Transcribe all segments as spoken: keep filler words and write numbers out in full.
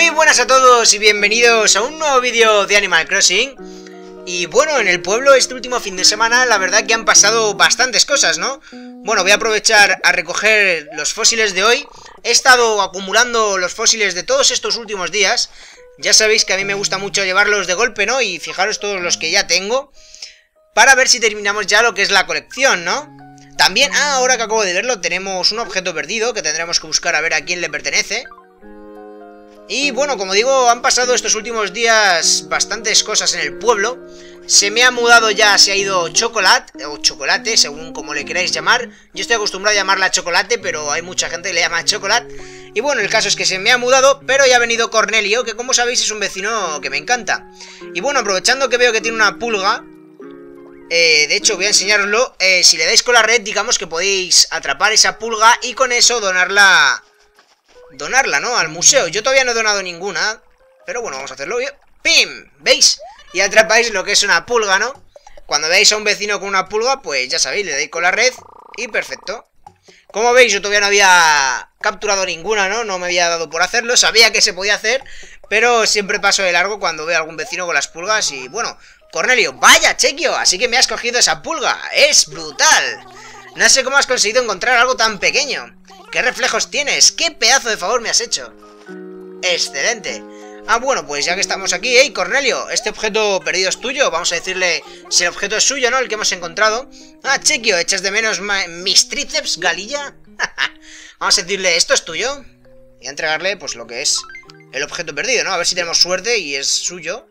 Muy buenas a todos y bienvenidos a un nuevo vídeo de Animal Crossing. Y bueno, en el pueblo este último fin de semana la verdad que han pasado bastantes cosas, ¿no? Bueno, voy a aprovechar a recoger los fósiles de hoy. He estado acumulando los fósiles de todos estos últimos días. Ya sabéis que a mí me gusta mucho llevarlos de golpe, ¿no? Y fijaros todos los que ya tengo, para ver si terminamos ya lo que es la colección, ¿no? También, ah, ahora que acabo de verlo, tenemos un objeto perdido que tendremos que buscar a ver a quién le pertenece. Y bueno, como digo, han pasado estos últimos días bastantes cosas en el pueblo. Se me ha mudado ya, se ha ido Chocolate, o Chocolate, según como le queráis llamar. Yo estoy acostumbrado a llamarla Chocolate, pero hay mucha gente que le llama Chocolate. Y bueno, el caso es que se me ha mudado, pero ya ha venido Cornelio, que como sabéis es un vecino que me encanta. Y bueno, aprovechando que veo que tiene una pulga, eh, de hecho voy a enseñaroslo. eh, Si le dais con la red, digamos que podéis atrapar esa pulga y con eso donarla... Donarla, ¿no? Al museo. Yo todavía no he donado ninguna, pero bueno, vamos a hacerlo. ¡Pim! ¿Veis? Y atrapáis lo que es una pulga, ¿no? Cuando veáis a un vecino con una pulga, pues ya sabéis, le dais con la red y perfecto. Como veis, yo todavía no había capturado ninguna, ¿no? No me había dado por hacerlo. Sabía que se podía hacer, pero siempre paso de largo cuando veo a algún vecino con las pulgas. Y bueno, Cornelio, vaya chequio, así que me has cogido esa pulga. ¡Es brutal! No sé cómo has conseguido encontrar algo tan pequeño. ¿Qué reflejos tienes? ¿Qué pedazo de favor me has hecho? ¡Excelente! Ah, bueno, pues ya que estamos aquí, ¡hey, Cornelio! Este objeto perdido es tuyo. Vamos a decirle si el objeto es suyo, ¿no? El que hemos encontrado. Ah, chequio, ¿echas de menos mis tríceps, galilla? Vamos a decirle, ¿esto es tuyo? Y a entregarle, pues, lo que es el objeto perdido, ¿no? A ver si tenemos suerte y es suyo.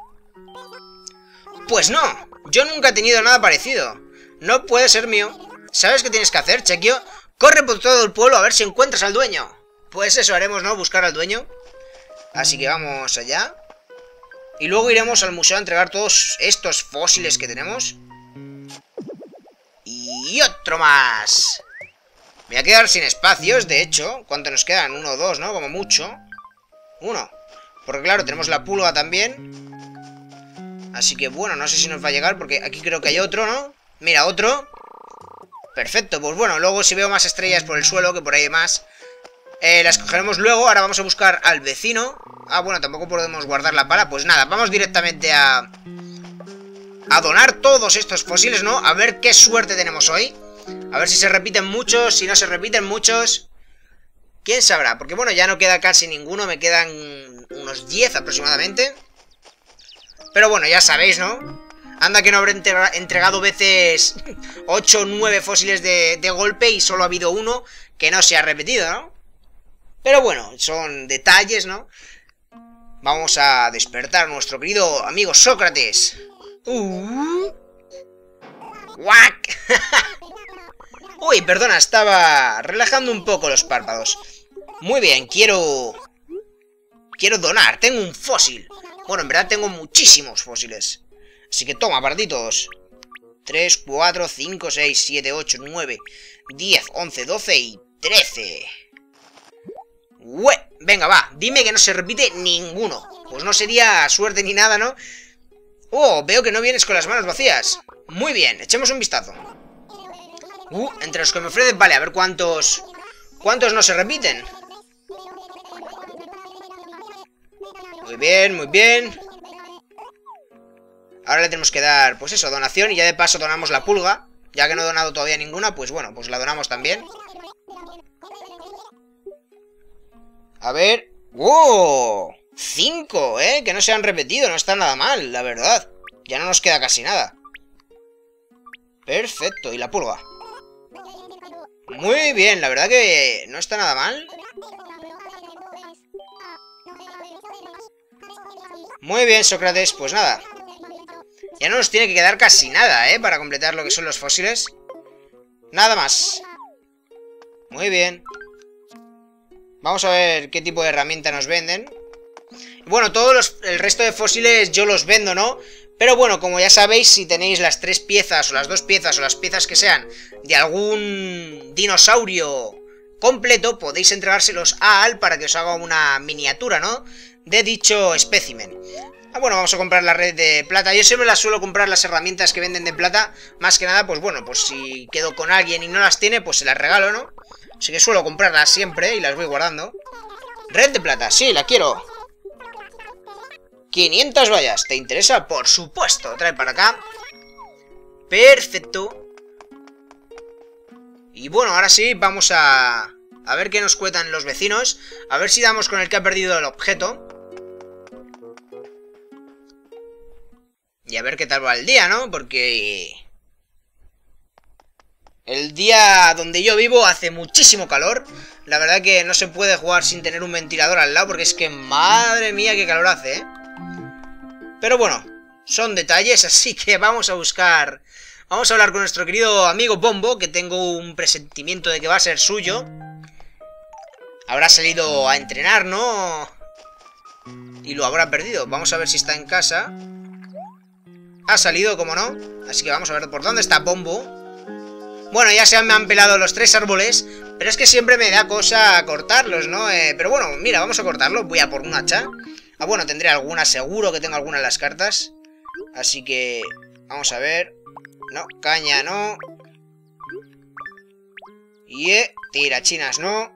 Pues no, yo nunca he tenido nada parecido. No puede ser mío. ¿Sabes qué tienes que hacer, chequio? Corre por todo el pueblo a ver si encuentras al dueño. Pues eso haremos, ¿no? Buscar al dueño. Así que vamos allá. Y luego iremos al museo a entregar todos estos fósiles que tenemos. Y otro más. Me voy a quedar sin espacios, de hecho. ¿Cuánto nos quedan? Uno o dos, ¿no? Como mucho. Uno. Porque claro, tenemos la pulga también. Así que bueno, no sé si nos va a llegar porque aquí creo que hay otro, ¿no? Mira, otro. Perfecto, pues bueno, luego si veo más estrellas por el suelo, que por ahí hay más, eh, las cogeremos luego. Ahora vamos a buscar al vecino. Ah, bueno, tampoco podemos guardar la pala. Pues nada, vamos directamente a... A donar todos estos fósiles, ¿no? A ver qué suerte tenemos hoy. A ver si se repiten muchos, si no se repiten muchos. ¿Quién sabrá? Porque bueno, ya no queda casi ninguno. Me quedan unos diez aproximadamente. Pero bueno, ya sabéis, ¿no? Anda que no habré entregado veces ocho o nueve fósiles de, de golpe y solo ha habido uno que no se ha repetido, ¿no? Pero bueno, son detalles, ¿no? Vamos a despertar a nuestro querido amigo Sócrates. Uh. ¡Guac! Uy, perdona, estaba relajando un poco los párpados. Muy bien, quiero... Quiero donar, tengo un fósil. Bueno, en verdad tengo muchísimos fósiles. Así que toma, para ti todos. tres, cuatro, cinco, seis, siete, ocho, nueve, diez, once, doce y trece. ¡Ue! Venga, va. Dime que no se repite ninguno. Pues no sería suerte ni nada, ¿no? Oh, veo que no vienes con las manos vacías. Muy bien, echemos un vistazo. Uh, entre los que me ofrecen... Vale, a ver cuántos... ¿Cuántos no se repiten? Muy bien, muy bien. Ahora le tenemos que dar, pues eso, donación. Y ya de paso donamos la pulga. Ya que no he donado todavía ninguna, pues bueno, pues la donamos también. A ver... ¡Wow! Cinco, ¿eh? Que no se han repetido, no está nada mal, la verdad. Ya no nos queda casi nada. Perfecto, y la pulga. Muy bien, la verdad que no está nada mal. Muy bien, Sócrates, pues nada. Ya no nos tiene que quedar casi nada, ¿eh? Para completar lo que son los fósiles. Nada más. Muy bien. Vamos a ver qué tipo de herramienta nos venden. Bueno, todos los, el resto de fósiles yo los vendo, ¿no? Pero bueno, como ya sabéis, si tenéis las tres piezas o las dos piezas o las piezas que sean de algún dinosaurio completo, podéis entregárselos a Al para que os haga una miniatura, ¿no? De dicho espécimen. Ah, bueno, vamos a comprar la red de plata. Yo siempre las suelo comprar las herramientas que venden de plata. Más que nada, pues bueno, pues si quedo con alguien y no las tiene, pues se las regalo, ¿no? Así que suelo comprarlas siempre y las voy guardando. Red de plata, sí, la quiero. quinientas vallas. ¿Te interesa? Por supuesto. Trae para acá. Perfecto. Y bueno, ahora sí, vamos a... A ver qué nos cuentan los vecinos. A ver si damos con el que ha perdido el objeto. Y a ver qué tal va el día, ¿no? Porque... el día donde yo vivo hace muchísimo calor. La verdad que no se puede jugar sin tener un ventilador al lado, porque es que madre mía qué calor hace, ¿eh? Pero bueno, son detalles, así que vamos a buscar... Vamos a hablar con nuestro querido amigo Bombo, que tengo un presentimiento de que va a ser suyo. Habrá salido a entrenar, ¿no? Y lo habrá perdido. Vamos a ver si está en casa. Ha salido, como no. Así que vamos a ver por dónde está Bombo. Bueno, ya se me han pelado los tres árboles, pero es que siempre me da cosa cortarlos, ¿no? Eh, pero bueno, mira, vamos a cortarlo. Voy a por un hacha. Ah, bueno, tendré alguna, seguro que tengo alguna en las cartas. Así que vamos a ver. No, caña no. Y eh, tirachinas no.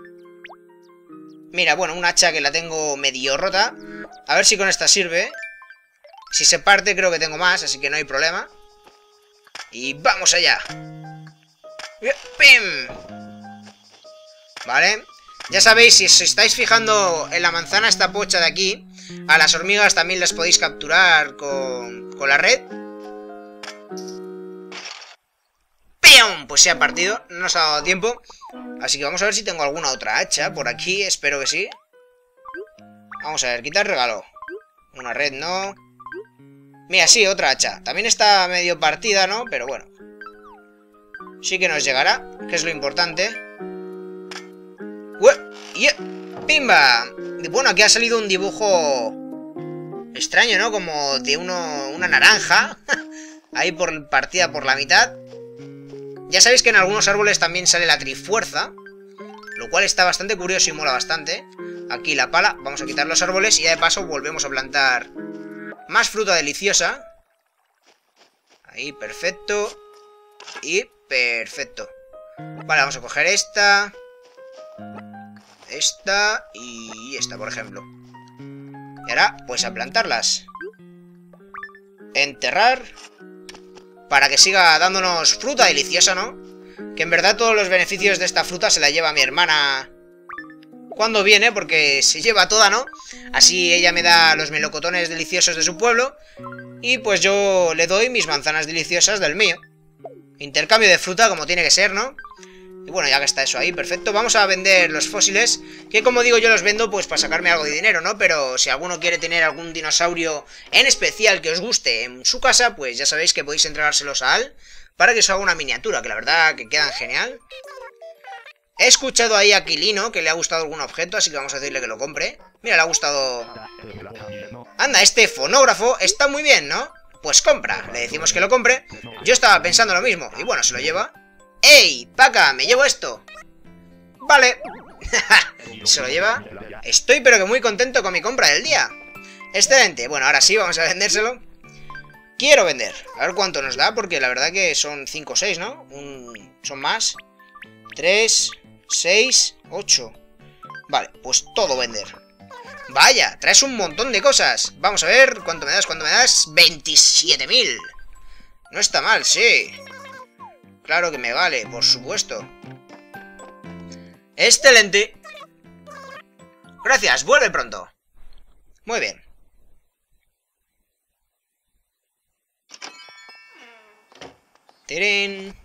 Mira, bueno, un hacha que la tengo medio rota. A ver si con esta sirve. Si se parte creo que tengo más, así que no hay problema. Y vamos allá. ¡Pim! Vale. Ya sabéis, si os estáis fijando en la manzana esta pocha de aquí, a las hormigas también las podéis capturar con, con la red. ¡Pium! Pues se ha partido, no nos ha dado tiempo. Así que vamos a ver si tengo alguna otra hacha por aquí, espero que sí. Vamos a ver, quitar regalo. Una red no. Mira, sí, otra hacha. También está medio partida, ¿no? Pero bueno. Sí que nos llegará, que es lo importante. ¡Ué! ¡Yeah! ¡Pimba! Bueno, aquí ha salido un dibujo extraño, ¿no? Como de uno, una naranja. Ahí por partida por la mitad. Ya sabéis que en algunos árboles también sale la trifuerza, lo cual está bastante curioso y mola bastante. Aquí la pala, vamos a quitar los árboles y ya de paso volvemos a plantar más fruta deliciosa. Ahí, perfecto. Y perfecto. Vale, vamos a coger esta, esta y esta, por ejemplo. Y ahora, pues a plantarlas. Enterrar. Para que siga dándonos fruta deliciosa, ¿no? Que en verdad todos los beneficios de esta fruta se la lleva mi hermana cuando viene, porque se lleva toda, ¿no? Así ella me da los melocotones deliciosos de su pueblo y pues yo le doy mis manzanas deliciosas del mío. Intercambio de fruta como tiene que ser, ¿no? Y bueno, ya que está eso ahí, perfecto. Vamos a vender los fósiles, que como digo yo los vendo pues para sacarme algo de dinero, ¿no? Pero si alguno quiere tener algún dinosaurio en especial que os guste en su casa, pues ya sabéis que podéis entregárselos a Al para que os haga una miniatura, que la verdad que quedan genial. He escuchado ahí a Quilino que le ha gustado algún objeto, así que vamos a decirle que lo compre. Mira, le ha gustado... Anda, este fonógrafo está muy bien, ¿no? Pues compra, le decimos que lo compre. Yo estaba pensando lo mismo, y bueno, se lo lleva. ¡Ey! ¡Paca! ¡Me llevo esto! Vale. Se lo lleva. Estoy pero que muy contento con mi compra del día. Excelente. Bueno, ahora sí, vamos a vendérselo. Quiero vender. A ver cuánto nos da, porque la verdad que son cinco o seis, ¿no? Un... Son más. tres, seis, ocho. Vale, pues todo vender. Vaya, traes un montón de cosas. Vamos a ver cuánto me das, cuánto me das. veintisiete mil. No está mal, sí. Claro que me vale, por supuesto. Excelente. Gracias, vuelve pronto. Muy bien. Tirín.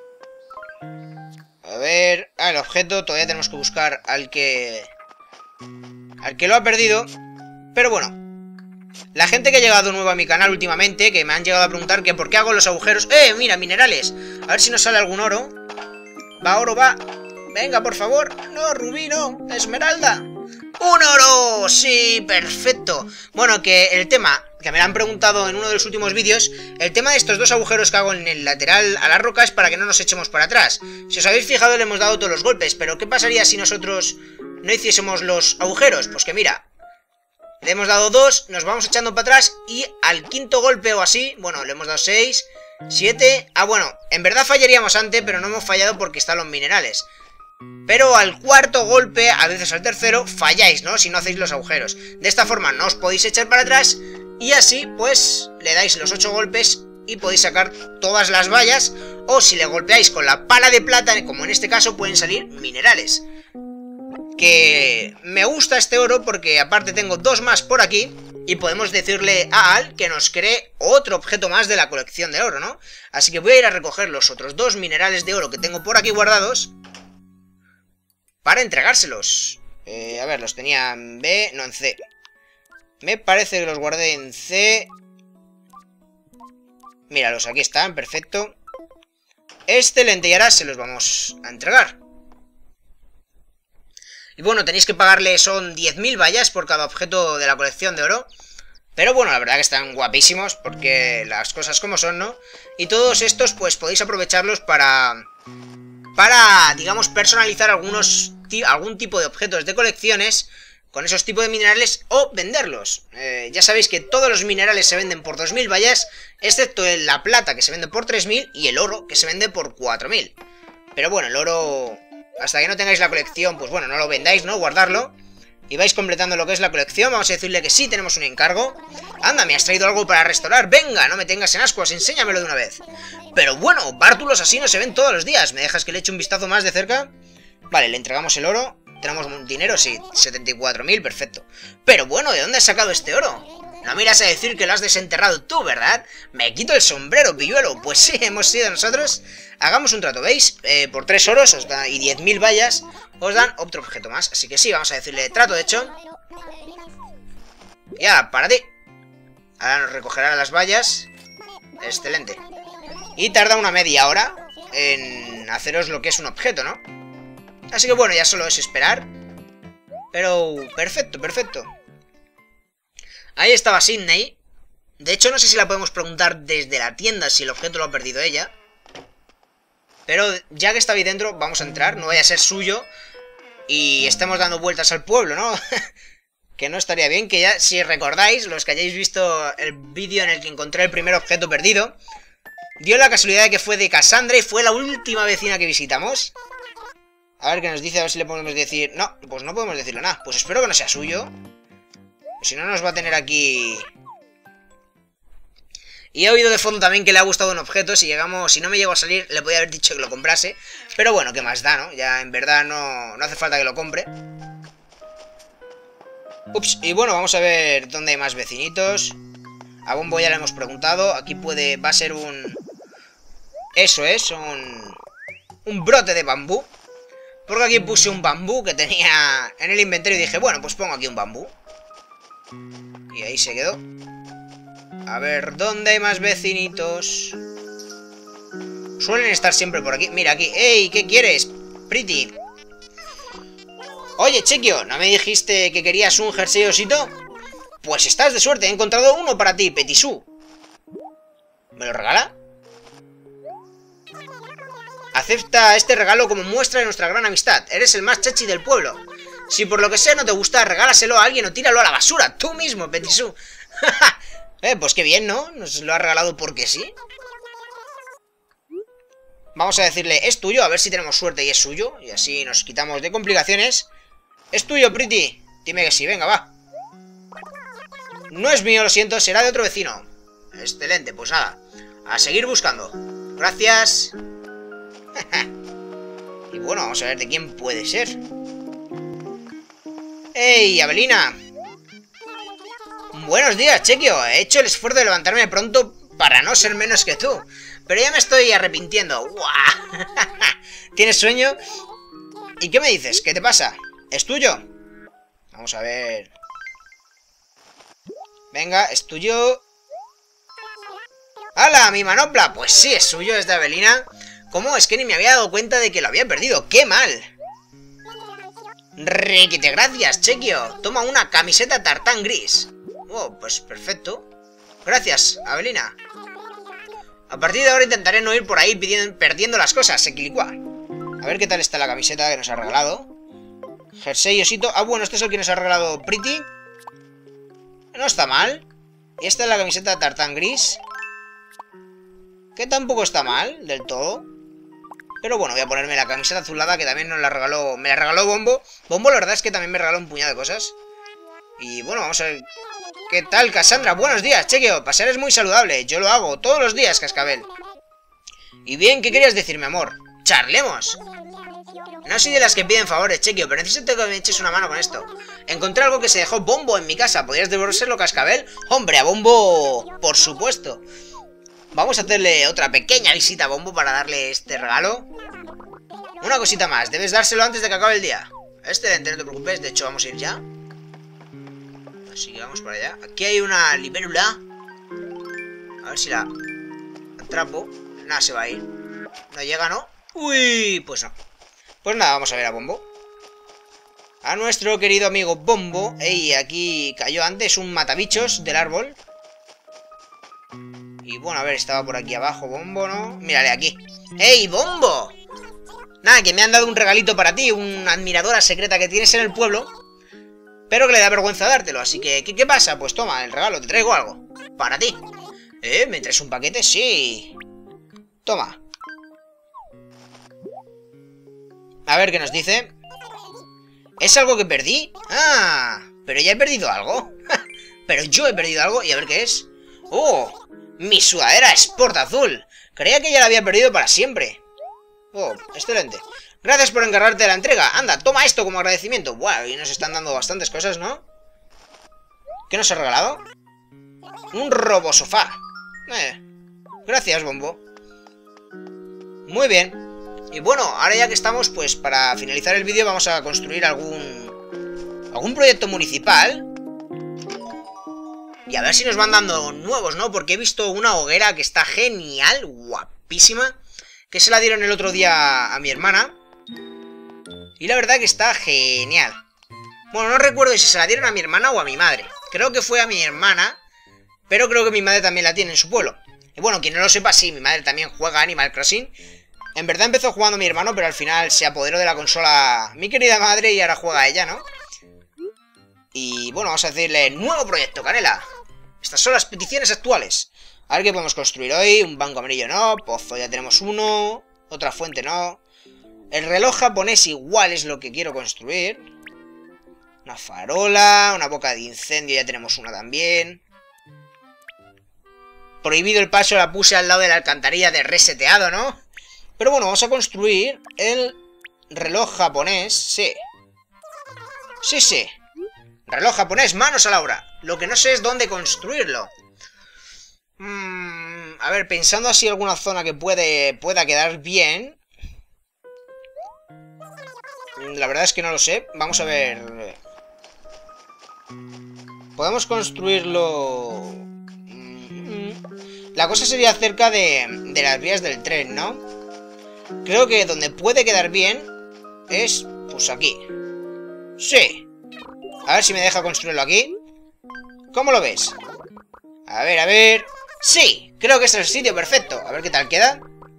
A ver... Ah, el objeto, todavía tenemos que buscar al que... Al que lo ha perdido. Pero bueno. La gente que ha llegado nueva a mi canal últimamente, que me han llegado a preguntar que por qué hago los agujeros... ¡Eh, mira, minerales! A ver si nos sale algún oro. Va, oro, va. Venga, por favor. No, rubí, no. Esmeralda. ¡Un oro! Sí, perfecto. Bueno, que el tema... Que me lo han preguntado en uno de los últimos vídeos. El tema de estos dos agujeros que hago en el lateral a la roca es para que no nos echemos para atrás. Si os habéis fijado, le hemos dado todos los golpes. Pero ¿qué pasaría si nosotros no hiciésemos los agujeros? Pues que mira... Le hemos dado dos, nos vamos echando para atrás y al quinto golpe o así, bueno, le hemos dado seis, siete... Ah, bueno, en verdad fallaríamos antes, pero no hemos fallado porque están los minerales. Pero al cuarto golpe, a veces al tercero, falláis, ¿no? Si no hacéis los agujeros. De esta forma no os podéis echar para atrás y así, pues, le dais los ocho golpes y podéis sacar todas las vallas. O si le golpeáis con la pala de plata, como en este caso, pueden salir minerales. Que me gusta este oro porque aparte tengo dos más por aquí. Y podemos decirle a Al que nos cree otro objeto más de la colección de oro, ¿no? Así que voy a ir a recoger los otros dos minerales de oro que tengo por aquí guardados para entregárselos. Eh, a ver, los tenía en B, no en C. Me parece que los guardé en C. Míralos, aquí están, perfecto. Excelente, y ahora se los vamos a entregar. Y bueno, tenéis que pagarle, son diez mil vallas por cada objeto de la colección de oro. Pero bueno, la verdad que están guapísimos, porque las cosas como son, ¿no? Y todos estos, pues podéis aprovecharlos para... Para, digamos, personalizar algunos algún tipo de objetos de colecciones con esos tipos de minerales o venderlos. Eh, ya sabéis que todos los minerales se venden por dos mil vallas, excepto la plata que se vende por tres mil y el oro que se vende por cuatro mil. Pero bueno, el oro... Hasta que no tengáis la colección, pues bueno, no lo vendáis, ¿no? Guardarlo. Y vais completando lo que es la colección. Vamos a decirle que sí, tenemos un encargo. Anda, me has traído algo para restaurar. Venga, no me tengas en ascuas, enséñamelo de una vez. Pero bueno, bártulos así no se ven todos los días. ¿Me dejas que le eche un vistazo más de cerca? Vale, le entregamos el oro. Tenemos un dinero, sí, setenta y cuatro mil, perfecto. Pero bueno, ¿de dónde has sacado este oro? No miras a decir que lo has desenterrado tú, ¿verdad? Me quito el sombrero, pilluelo. Pues sí, hemos sido nosotros. Hagamos un trato, ¿veis? Eh, por tres oros os da, y diez mil vallas os dan otro objeto más. Así que sí, vamos a decirle trato hecho. Ya, para ti. Ahora nos recogerá las vallas. Excelente. Y tarda una media hora en haceros lo que es un objeto, ¿no? Así que bueno, ya solo es esperar. Pero perfecto, perfecto. Ahí estaba Sydney. De hecho, no sé si la podemos preguntar desde la tienda si el objeto lo ha perdido ella. Pero ya que está ahí dentro, vamos a entrar. No vaya a ser suyo y estemos dando vueltas al pueblo, ¿no? Que no estaría bien. Que ya, si recordáis, los que hayáis visto el vídeo en el que encontré el primer objeto perdido, dio la casualidad de que fue de Cassandra y fue la última vecina que visitamos. A ver qué nos dice, a ver si le podemos decir... No, pues no podemos decirle nada. Pues espero que no sea suyo. Si no, nos va a tener aquí... Y he oído de fondo también que le ha gustado un objeto. Si llegamos, si no me llego a salir, le podía haber dicho que lo comprase. Pero bueno, ¿qué más da, no? Ya en verdad no, no hace falta que lo compre. Ups, y bueno, vamos a ver dónde hay más vecinitos. A Bombo ya le hemos preguntado. Aquí puede, va a ser un... Eso es, un... Un brote de bambú. Porque aquí puse un bambú que tenía en el inventario y dije, bueno, pues pongo aquí un bambú. Y ahí se quedó. A ver, ¿dónde hay más vecinitos? Suelen estar siempre por aquí. Mira aquí. ¡Ey! ¿Qué quieres? Pretty. Oye, Chequio, ¿no me dijiste que querías un jersey osito? Pues estás de suerte. He encontrado uno para ti, Petisú. ¿Me lo regala? Acepta este regalo como muestra de nuestra gran amistad. Eres el más chachi del pueblo. Si por lo que sea no te gusta, regálaselo a alguien o tíralo a la basura. Tú mismo, Petisú. eh, pues qué bien, ¿no? Nos lo ha regalado porque sí. Vamos a decirle, es tuyo, a ver si tenemos suerte y es suyo. Y así nos quitamos de complicaciones. Es tuyo, Pretty. Dime que sí, venga, va. No es mío, lo siento, será de otro vecino. Excelente, pues nada. A seguir buscando. Gracias. Y bueno, vamos a ver de quién puede ser. ¡Ey, Abelina! Buenos días, Chequio. He hecho el esfuerzo de levantarme pronto para no ser menos que tú. Pero ya me estoy arrepintiendo. ¡Guau! ¿Tienes sueño? ¿Y qué me dices? ¿Qué te pasa? ¿Es tuyo? Vamos a ver. Venga, es tuyo. ¡Hala, mi manopla! Pues sí, es suyo, es de Abelina. ¿Cómo? Es que ni me había dado cuenta de que lo había perdido. ¡Qué mal! Requete gracias, Chequio. Toma una camiseta tartán gris. Oh, pues perfecto. Gracias, Abelina. A partir de ahora intentaré no ir por ahí pidiendo, perdiendo las cosas, Equilicua. A ver qué tal está la camiseta que nos ha regalado. Jersey, osito. Ah, bueno, este es el que nos ha regalado Pretty. No está mal. Y esta es la camiseta tartán gris. Que tampoco está mal, del todo. Pero bueno, voy a ponerme la camiseta azulada que también nos la regaló... Me la regaló Bombo. Bombo la verdad es que también me regaló un puñado de cosas. Y bueno, vamos a ver... ¿Qué tal, Cassandra? Buenos días, Chequio. Pasear es muy saludable. Yo lo hago todos los días, Cascabel. Y bien, ¿qué querías decirme, amor? ¡Charlemos! No soy de las que piden favores, Chequio, pero necesito que me eches una mano con esto. Encontré algo que se dejó Bombo en mi casa. ¿Podrías devolvérselo, Cascabel? Hombre, a Bombo... Por supuesto. Vamos a hacerle otra pequeña visita a Bombo para darle este regalo. Una cosita más, debes dárselo antes de que acabe el día. Excelente, no te preocupes, de hecho vamos a ir ya. Así que vamos para allá. Aquí hay una libélula. A ver si la atrapo. Nada, se va a ir. No llega, ¿no? Uy, pues no. Pues nada, vamos a ver a Bombo. A nuestro querido amigo Bombo. Ey, aquí cayó antes un matabichos del árbol. Y bueno, a ver, estaba por aquí abajo Bombo, ¿no? Mírale aquí. ¡Ey, Bombo! Nada, que me han dado un regalito para ti. Una admiradora secreta que tienes en el pueblo. Pero que le da vergüenza dártelo. Así que, ¿qué, qué pasa? Pues toma, el regalo, te traigo algo. Para ti. ¿Eh? ¿Me traes un paquete? Sí. Toma. A ver qué nos dice. ¿Es algo que perdí? Ah, pero ya he perdido algo. Pero yo he perdido algo. Y a ver qué es. ¡Oh! Mi sudadera Sport azul. Creía que ya la había perdido para siempre. Oh, excelente. Gracias por encargarte de la entrega. Anda, toma esto como agradecimiento. Buah, y nos están dando bastantes cosas, ¿no? ¿Qué nos ha regalado? Un robosofá. Eh, gracias, Bombo. Muy bien. Y bueno, ahora ya que estamos, pues para finalizar el vídeo vamos a construir algún... algún proyecto municipal. Y a ver si nos van dando nuevos, ¿no? Porque he visto una hoguera que está genial, guapísima. Que se la dieron el otro día a mi hermana. Y la verdad que está genial. Bueno, no recuerdo si se la dieron a mi hermana o a mi madre. Creo que fue a mi hermana. Pero creo que mi madre también la tiene en su pueblo. Y bueno, quien no lo sepa, sí, mi madre también juega Animal Crossing. En verdad empezó jugando mi hermano, pero al final se apoderó de la consola mi querida madre y ahora juega ella, ¿no? Y bueno, vamos a decirle nuevo proyecto, Canela. Estas son las peticiones actuales. A ver qué podemos construir hoy. Un banco amarillo no, pozo ya tenemos uno. Otra fuente no. El reloj japonés igual es lo que quiero construir. Una farola, una boca de incendio ya tenemos una también. Prohibido el paso la puse al lado de la alcantarilla de reseteado, ¿no? Pero bueno, vamos a construir el reloj japonés, sí. Sí, sí. Reloj japonés, manos a la obra. Lo que no sé es dónde construirlo. Mm, a ver, pensando así alguna zona que puede, pueda quedar bien. La verdad es que no lo sé. Vamos a ver. Podemos construirlo... La cosa sería cerca de, de las vías del tren, ¿no? Creo que donde puede quedar bien es, pues aquí. Sí. A ver si me deja construirlo aquí. ¿Cómo lo ves? A ver, a ver... ¡Sí! Creo que este es el sitio perfecto. A ver qué tal queda.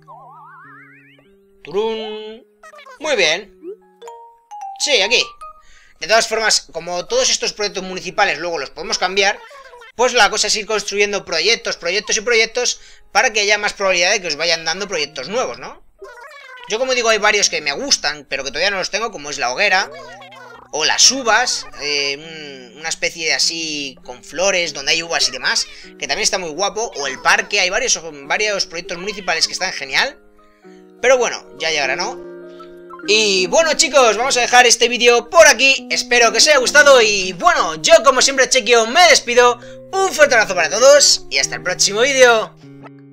¡Turún! Muy bien. Sí, aquí. De todas formas, como todos estos proyectos municipales luego los podemos cambiar, pues la cosa es ir construyendo proyectos, proyectos y proyectos para que haya más probabilidad de que os vayan dando proyectos nuevos, ¿no? Yo, como digo, hay varios que me gustan, pero que todavía no los tengo, como es la hoguera, o las uvas, eh, un, una especie de así con flores, donde hay uvas y demás, que también está muy guapo, o el parque, hay varios, varios proyectos municipales que están genial, pero bueno, ya llegará, ¿no? Y bueno, chicos, vamos a dejar este vídeo por aquí, espero que os haya gustado, y bueno, yo como siempre, Chequio, me despido, un fuerte abrazo para todos, y hasta el próximo vídeo.